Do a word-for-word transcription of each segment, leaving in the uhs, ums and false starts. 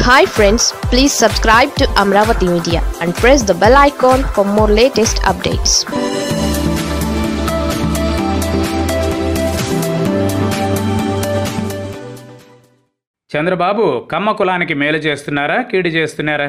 Hi friends, please subscribe to Amaravathi Media and press the bell icon for more latest updates. Chandrababu కమ్మ కులానికి మేలు చేస్తున్నారా, కీడు చేస్తున్నారా?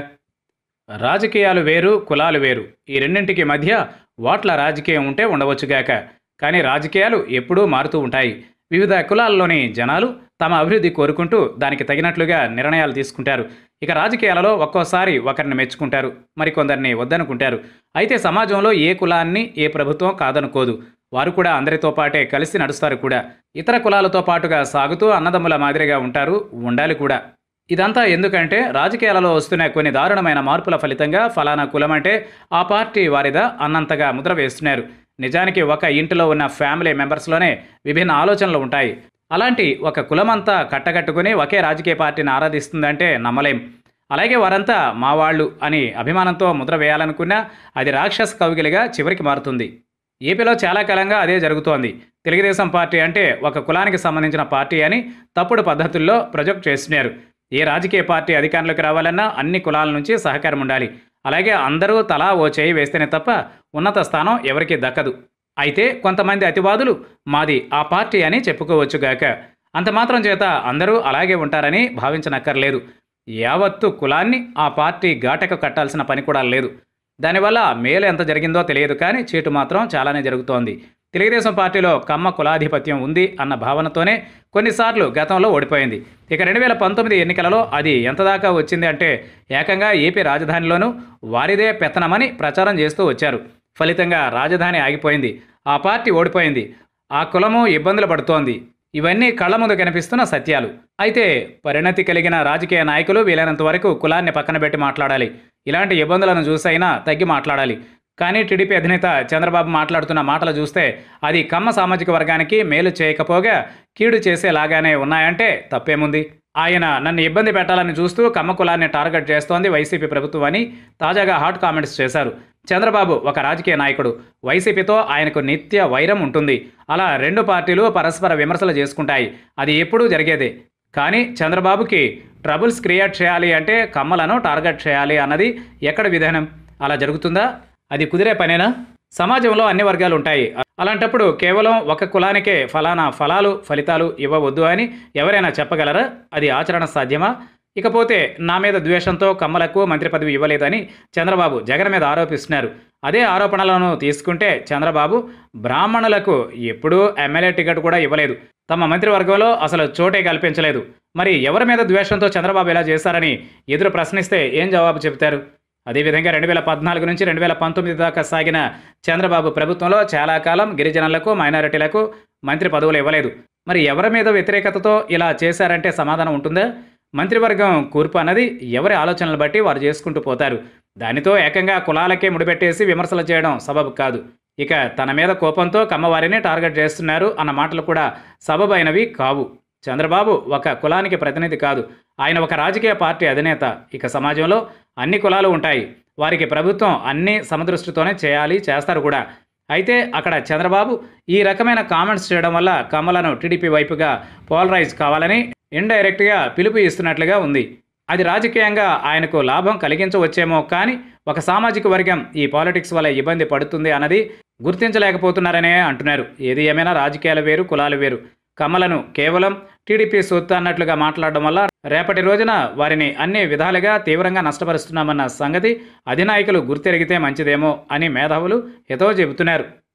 రాజకీయాలు వేరు, కులాలు వేరు. ఈ రెండింటికి మధ్య ఓట్ల రాజకీయం ఉంటే ఉండవచ్చుగాక, కానీ రాజకీయాలు ఎప్పుడూ మారుతూ ఉంటాయి. వివిధ కులాల్లోని జనాలు తమ అభివృద్ధి కోరుకుంటూ దానికి తగినట్లుగా నిర్ణయాలు తీసుకుంటారు. ఇక రాజకీయాలలో ఒక్కోసారి ఒకరిని మెచ్చుకుంటారు, మరికొందరిని వద్దనుకుంటారు. అయితే సమాజంలో ఏ కులాన్ని ఏ ప్రభుత్వం కాదనుకోదు. వారు కూడా అందరితో పాటే కలిసి నడుస్తారు కూడా. ఇతర కులాలతో పాటుగా సాగుతూ అన్నదమ్ముల మాదిరిగా ఉంటారు, ఉండాలి కూడా. ఇదంతా ఎందుకంటే రాజకీయాలలో వస్తున్న కొన్ని దారుణమైన మార్పుల ఫలితంగా ఫలానా కులం అంటే ఆ పార్టీ వారిదా అన్నంతగా ముద్ర వేస్తున్నారు. నిజానికి ఒక ఇంటిలో ఉన్న ఫ్యామిలీ మెంబర్స్లోనే విభిన్న ఆలోచనలు ఉంటాయి. అలాంటి ఒక కులమంతా కట్టగట్టుకుని ఒకే రాజకీయ పార్టీని ఆరాధిస్తుందంటే నమ్మలేం. అలాగే వారంతా మా వాళ్ళు అని అభిమానంతో ముద్ర వేయాలనుకున్నా అది రాక్షస కవిగిలిగా చివరికి మారుతుంది. ఏపీలో చాలా కాలంగా అదే జరుగుతోంది. తెలుగుదేశం పార్టీ అంటే ఒక కులానికి సంబంధించిన పార్టీ అని తప్పుడు పద్ధతుల్లో ప్రొజెక్ట్ చేస్తున్నారు. ఏ రాజకీయ పార్టీ అధికారంలోకి రావాలన్నా అన్ని కులాల నుంచి సహకారం ఉండాలి. అలాగే అందరూ తలా ఓ చేయి వేస్తేనే తప్ప ఉన్నత స్థానం ఎవరికీ దక్కదు. అయితే కొంతమంది అతివాదులు మాది ఆ పార్టీ అని చెప్పుకోవచ్చుగాక. అంత మాత్రం చేత అందరూ అలాగే ఉంటారని భావించనక్కర్లేదు. యావత్తు కులాన్ని ఆ పార్టీ ఘాటకు కట్టాల్సిన పని కూడా లేదు. దానివల్ల మేలు ఎంత జరిగిందో తెలియదు, కానీ చీటు మాత్రం చాలానే జరుగుతోంది. తెలుగుదేశం పార్టీలో కమ్మ కులాధిపత్యం ఉంది అన్న భావనతోనే కొన్నిసార్లు గతంలో ఓడిపోయింది. ఇక రెండు వేల పంతొమ్మిది ఎన్నికలలో అది ఎంతదాకా వచ్చింది అంటే ఏకంగా ఏపీ రాజధానిలోనూ వారిదే పెత్తనమని ప్రచారం చేస్తూ వచ్చారు. ఫలితంగా రాజధాని ఆగిపోయింది, ఆ పార్టీ ఓడిపోయింది, ఆ కులము ఇబ్బందులు పడుతోంది. ఇవన్నీ కళ్ల ముందు కనిపిస్తున్న సత్యాలు. అయితే పరిణతి కలిగిన రాజకీయ నాయకులు వీలైనంత వరకు కులాన్ని పక్కన పెట్టి మాట్లాడాలి. ఇలాంటి ఇబ్బందులను చూసైనా తగ్గి మాట్లాడాలి. కానీ టీడీపీ అధినేత చంద్రబాబు మాట్లాడుతున్న మాటలు చూస్తే అది కమ్మ సామాజిక వర్గానికి మేలు చేయకపోగా కీడు చేసేలాగానే ఉన్నాయంటే తప్పేముంది? ఆయన నన్ను ఇబ్బంది పెట్టాలని చూస్తూ కమ్మ కులాన్ని టార్గెట్ చేస్తోంది వైసీపీ ప్రభుత్వం అని తాజాగా హాట్ కామెంట్స్ చేశారు. చంద్రబాబు ఒక రాజకీయ నాయకుడు, వైసీపీతో ఆయనకు నిత్య వైరం ఉంటుంది. అలా రెండు పార్టీలు పరస్పర విమర్శలు చేసుకుంటాయి, అది ఎప్పుడూ జరిగేదే. కానీ చంద్రబాబుకి ట్రబుల్స్ క్రియేట్ చేయాలి అంటే కమ్మలను టార్గెట్ చేయాలి అన్నది ఎక్కడ విధానం? అలా జరుగుతుందా? అది కుదిరే పనేనా? సమాజంలో అన్ని వర్గాలు ఉంటాయి. అలాంటప్పుడు కేవలం ఒక కులానికే ఫలానా ఫలాలు ఫలితాలు ఇవ్వవద్దు అని ఎవరైనా చెప్పగలరా? అది ఆచరణ సాధ్యమా? ఇకపోతే నా మీద ద్వేషంతో కమ్మలకు మంత్రి పదవి ఇవ్వలేదని చంద్రబాబు జగన్ మీద ఆరోపిస్తున్నారు. అదే ఆరోపణలను తీసుకుంటే చంద్రబాబు బ్రాహ్మణులకు ఎప్పుడూ ఎమ్మెల్యే టికెట్ కూడా ఇవ్వలేదు, తమ మంత్రివర్గంలో అసలు చోటే కల్పించలేదు. మరి ఎవరి మీద ద్వేషంతో చంద్రబాబు ఇలా చేశారని ఎదురు ప్రశ్నిస్తే ఏం జవాబు చెబుతారు? అదేవిధంగా రెండు వేల పద్నాలుగు నుంచి రెండు వేల పంతొమ్మిది దాకా సాగిన చంద్రబాబు ప్రభుత్వంలో చాలా కాలం గిరిజనులకు మైనారిటీలకు మంత్రి పదవులు ఇవ్వలేదు. మరి ఎవరి మీద వ్యతిరేకతతో ఇలా చేశారంటే సమాధానం ఉంటుందా? మంత్రివర్గం కూర్పు అన్నది ఎవరి ఆలోచనలు బట్టి వారు చేసుకుంటూ పోతారు. దానితో ఏకంగా కులాలకే ముడిపెట్టేసి విమర్శలు చేయడం సబబు కాదు. ఇక తన మీద కోపంతో కమ్మవారిని టార్గెట్ చేస్తున్నారు అన్న మాటలు కూడా సబబైనవి కావు. చంద్రబాబు ఒక కులానికి ప్రతినిధి కాదు, ఆయన ఒక రాజకీయ పార్టీ అధినేత. ఇక సమాజంలో అన్ని కులాలు ఉంటాయి, వారికి ప్రభుత్వం అన్ని సమదృష్టితోనే చేయాలి, చేస్తారు కూడా. అయితే అక్కడ చంద్రబాబు ఈ రకమైన కామెంట్స్ చేయడం వల్ల కమ్మలను టీడీపీ వైపుగా పోలరైజ్ కావాలని ఇండైరెక్ట్గా పిలుపు ఇస్తున్నట్లుగా ఉంది. అది రాజకీయంగా ఆయనకు లాభం కలిగించవచ్చేమో, కానీ ఒక సామాజిక వర్గం ఈ పాలిటిక్స్ వల్ల ఇబ్బంది పడుతుంది అన్నది గుర్తించలేకపోతున్నారనే అంటున్నారు. ఏది ఏమైనా రాజకీయాలు వేరు, కులాలు వేరు. కమ్మలను కేవలం టీడీపీ సొత్తు అన్నట్లుగా మాట్లాడడం వల్ల రేపటి రోజున వారిని అన్ని విధాలుగా తీవ్రంగా నష్టపరుస్తున్నామన్న సంగతి అధినాయకులు గుర్తెరిగితే మంచిదేమో అని మేధావులు హితవు చెబుతున్నారు.